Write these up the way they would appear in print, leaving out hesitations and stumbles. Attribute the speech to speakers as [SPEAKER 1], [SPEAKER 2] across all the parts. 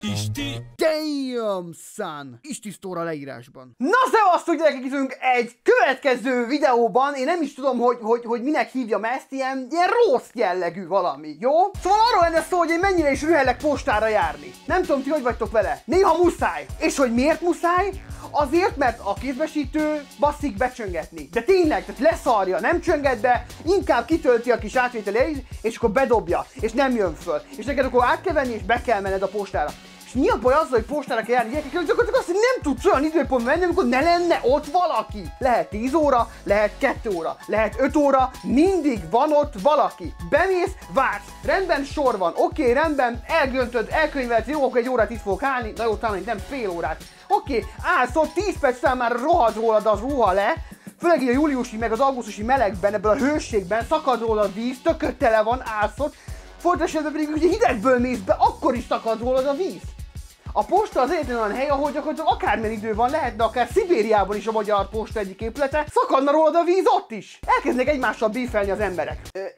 [SPEAKER 1] Isti!
[SPEAKER 2] Damn, son! Istisztóra leírásban. Na szevasztok gyerekek, itt egy következő videóban. Én nem is tudom, hogy minek hívjam ezt, ilyen rossz jellegű valami, jó? Szóval arról lenne szó, hogy én mennyire is rühellek postára járni. Nem tudom, ti hogy vagytok vele. Néha muszáj. És hogy miért muszáj? Azért, mert a kézbesítő basszik becsöngetni. De tényleg, tehát leszarja, nem csönget be, inkább kitölti a kis átvételi, és akkor bedobja, és nem jön föl. És neked akkor át kell venni, és be kell menned a postára. És mi a baj azzal, hogy postára kell járni gyerekek, hogy gyakorlatilag azt, hogy nem tudsz olyan időpontban menni, amikor ne lenne ott valaki. Lehet 10 óra, lehet 2 óra, lehet 5 óra, mindig van ott valaki. Bemész, vársz, rendben sor van, oké, rendben, elgöntöd, elkönyveled, jó, akkor egy órát itt fogok állni, na jó, talán nem fél órát. Oké, állsz ott, 10 perc után már rohad rólad az ruha le, főleg így a júliusi meg az augusztusi melegben, ebből a hőségben szakad rólad a víz, tököt tele van, állsz ott, fontos esetben pedig ugye hidegből mész be, akkor is szakad rólad a víz. A posta az egyetlen olyan hely, ahol gyakorlatilag akármilyen idő van, lehetne akár Szibériában is a magyar posta egyik épülete, szakadna rólad a víz ott is. Elkezdenek egymással bífelni az emberek.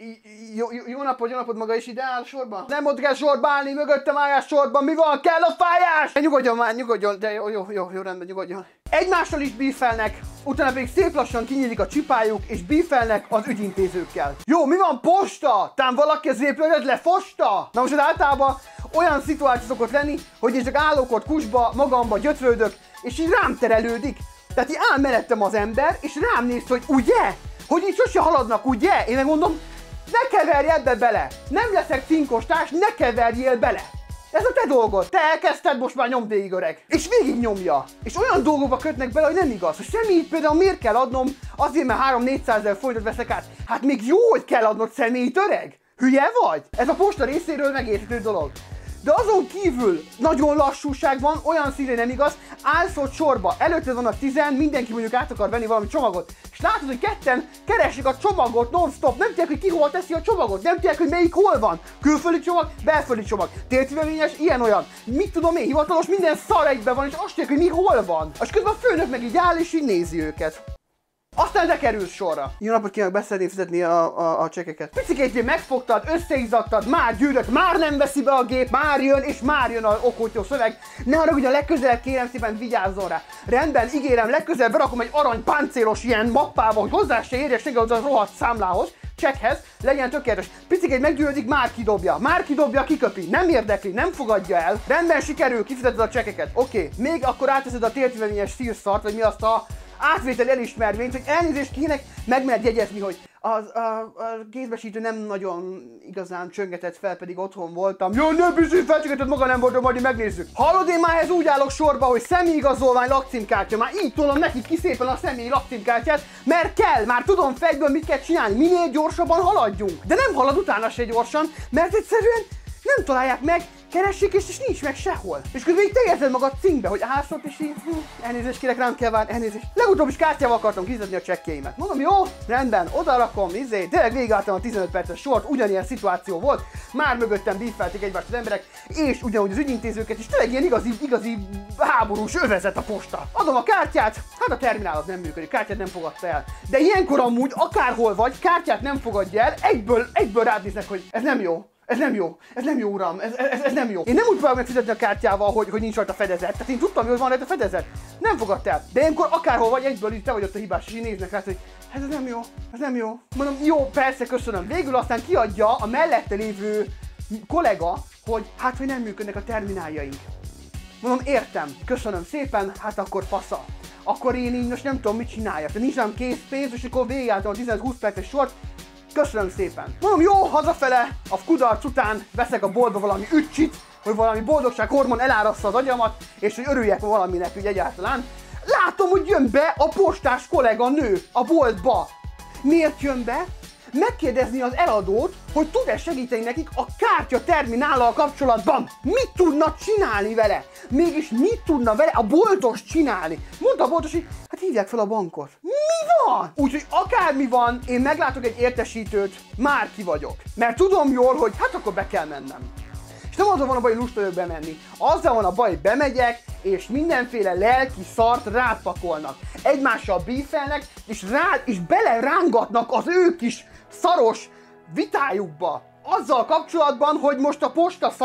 [SPEAKER 2] Jó napot, maga is ide áll sorban? Nem ott kell sorba állni, mögöttem állás sorban, mi van? Kell a fájás? Nyugodjon már, nyugodjon, de jó, rendben, nyugodjon. Egymással is bífelnek, utána pedig szép lassan kinyílik a csipájuk, és bífelnek az ügyintézőkkel. Jó, mi van posta? Tám valaki az épületet lefosta? Na most általában olyan szituáció szokott lenni, hogy én csak állok ott kusba, magamba gyötrődök, és így rám terelődik. Tehát így áll mellettem az ember, és rám néz, hogy ugye? Hogy így sose haladnak, ugye? Én megmondom, ne keverj ebbe bele! Nem leszek cinkostárs, ne keverjél bele! Ez a te dolgod, te elkezdted, most már nyomd végig, öreg. És végig nyomja. És olyan dolgokba kötnek bele, hogy nem igaz. Hogy személyt például miért kell adnom, azért mert 300-400 ezer forintot veszek át. Hát még jó, hogy kell adnod személyt, öreg? Hülye vagy? Ez a posta részéről megérthető dolog. De azon kívül nagyon lassúság van, olyan színű nem igaz, állsz ott sorba, előtted vannak 10, mindenki mondjuk át akar venni valami csomagot, és látod, hogy ketten keresik a csomagot non-stop, nem tudják, hogy ki hol teszi a csomagot, nem tudják, hogy melyik hol van, külföldi csomag, belföldi csomag, tércivevényes, ilyen-olyan, mit tudom én, hivatalos, minden szar egyben van, és azt tudják, hogy mi hol van, és közben a főnök meg így áll, és így nézi őket. Aztán te kerülsz sorra. Jó napot kívánok, beszeretném fizetni a csekeket. Picikét megfogtad, összeizzadtad, már gyűrött, már nem veszi be a gép, már jön, és már jön a okótyó szöveg. Ne haragudjon, legközelebb kérem szépen vigyázzon rá. Rendben, ígérem, legközelebb berakom egy arany páncélos ilyen mappába, hogy hozzá se érjes neki az a rohadt számlához, csekkhez, legyen tökéletes. Picikét meggyűrődik, már kidobja, kiköpi, nem érdekli, nem fogadja el. Rendben, sikerül, kifizeted a csekeket. Oké, még akkor átveszed a tércivevényes szírszart, vagy mi azt a átvétel elismervényt, hogy elnézést kének, meg mert jegyezni, hogy a kézbesítő nem nagyon igazán csöngetett fel, pedig otthon voltam. Jó, ne bizony, felcsöngetett maga nem voltam, majd megnézzük. Hallod, én már ez úgy állok sorba, hogy személyigazolvány, lakcímkártya. Már így tolom neki ki szépen a személyi lakcímkártyát, mert kell, már tudom fejből mit kell csinálni, minél gyorsabban haladjunk. De nem halad utána se gyorsan, mert egyszerűen nem találják meg, keressék és nincs meg sehol. És közben így te érzed magad cinkbe, hogy állsz ott és így, elnézést kérek, rám kell várni, elnézést. Legutóbb is kártyával akartam kifizetni a csekkjeimet. Mondom, jó, rendben, odarakom, tényleg végigálltam a 15 perces sort, ugyanilyen szituáció volt, már mögöttem bífelték egymást az emberek, és ugyanúgy az ügyintézőket, és tényleg ilyen igazi háborús övezet a posta. Adom a kártyát, hát a terminál az nem működik, kártyát nem fogadta el. De ilyenkor amúgy, akárhol vagy, kártyát nem fogadja el, egyből rád néznek, hogy ez nem jó. Ez nem jó, uram, ez nem jó. Én nem úgy próbálom megfizetni a kártyával, hogy nincs rajta fedezet. Tehát én tudtam, hogy van rajta fedezet. Nem fogadta el. De ilyenkor akárhol vagy, egyből így te vagy ott a hibás, és így néznek rá, hogy ez nem jó. Mondom, jó, persze, köszönöm. Végül aztán kiadja a mellette lévő kollega, hogy hát, hogy nem működnek a termináljaink. Mondom, értem, köszönöm szépen, hát akkor fasza. Akkor én így most nem tudom, mit csináljak. De nincs nem készpénz, és akkor végigálltam a 15-20 perces sort. Köszönöm szépen. Mondom, jó, hazafele, a kudarc után veszek a boltba valami üccsit, hogy valami boldogsághormon elárassza az agyamat, és hogy örüljek valaminek úgy egyáltalán. Látom, hogy jön be a postás kollega nő a boltba. Miért jön be? Megkérdezni az eladót, hogy tud-e segíteni nekik a kártya terminállal kapcsolatban. Mit tudna csinálni vele? Mégis mit tudna vele a boltos csinálni? Mondta a boltos, hogy hát hívják fel a bankot. Mi van? Úgyhogy akármi van, én meglátok egy értesítőt, már ki vagyok. Mert tudom jól, hogy hát akkor be kell mennem. És nem azzal van a baj, hogy lusta vagyok bemenni. Azzal van a baj, hogy bemegyek, és mindenféle lelki szart rápakolnak. Egymással bífelnek, és belerángatnak az ő kis szaros vitájukba. Azzal kapcsolatban, hogy most a posta szar,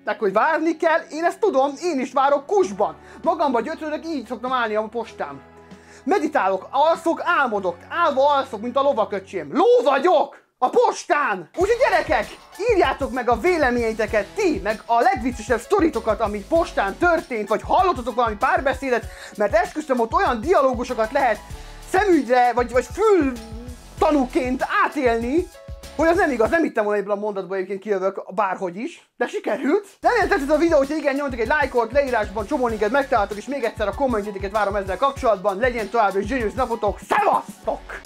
[SPEAKER 2] Meg hogy várni kell, én ezt tudom, én is várok kusban. Magamba gyötrődök, így szoktam állni a postán. Meditálok, alszok, álmodok, állva alszok, mint a lovaköcsém. Ló vagyok! A postán! Úgyhogy gyerekek, írjátok meg a véleményeiteket ti, meg a legviccesebb sztoritokat, ami postán történt, vagy hallottatok valami párbeszédet, mert esküszöm, ott olyan dialógusokat lehet szemügyre, vagy fül tanúként átélni, hogy az nem igaz, nem hittem volna ebből a mondatból egyébként kijövök bárhogy is, de sikerült. Remélem tetszett a videó, hogyha igen, nyomjatok egy lájkot, leírásban csomó linket megtaláltok, és még egyszer a kommentjéteket várom ezzel kapcsolatban. Legyen továbbra is gyönyörű napotok, szevasztok!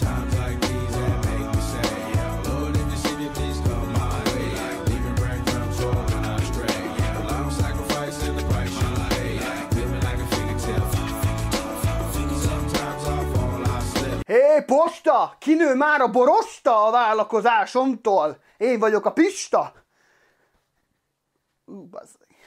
[SPEAKER 2] Hé, posta! Kinő már a borosta a vállalkozásomtól? Én vagyok a Pista! Bazzeg.